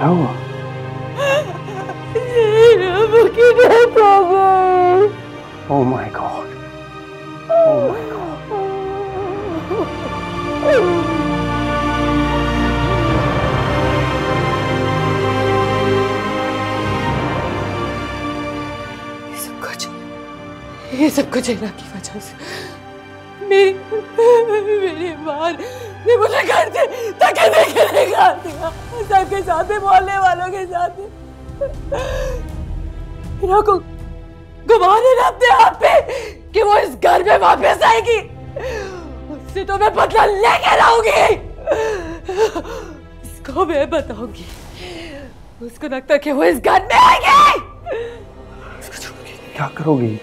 क्या हुआ? Oh my God. Oh my God. ये सब कुछ इरा की वजह से। मेरी माँ ने मुझे घर से धक्के देके निकाल दिया, सबके साथ, मोहल्ले वालों के साथ। इरा को गुमान है ना अपने आप पे कि वो इस घर में वापस आएगी। उससे तो मैं बदला लेके रहूंगी। उसको मैं बताऊंगी। उसको लगता है कि वो इस घर में आएगी। क्या करोगी?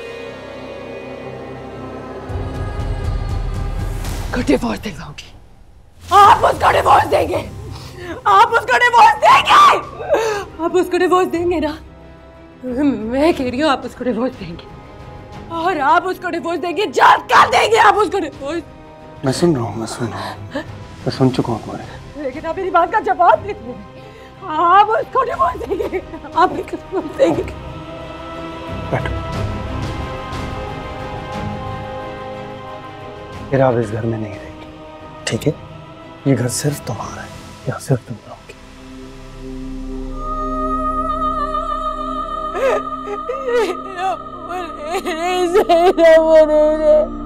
डिवोर्स दिलवाऊंगी। आप उसको डिवोर्स देंगे। आप उसको डिवोर्स देंगे। आप उसको डिवोर्स देंगे ना? मैं कह रही हूँ आप उसको डिवोर्स देंगे, और आप उसको डिवोर्स देंगे, जल्द कर देंगे आप उसको डिवोर्स। मैं सुन रहा हूँ, मैं सुन चुका हूँ तुम्हारे। लेकिन आप मेरी बात का जवाब नहीं दोगे। आप उसको डिवोर्स देंगे। आप उसको डिवोर्स देंगे। बैठो। फिर आप इस घर में नहीं रहेगी, ठीक है? ये घर सिर्फ तुम्हारा है, यहाँ सिर्फ तुम रहोगी। नहीं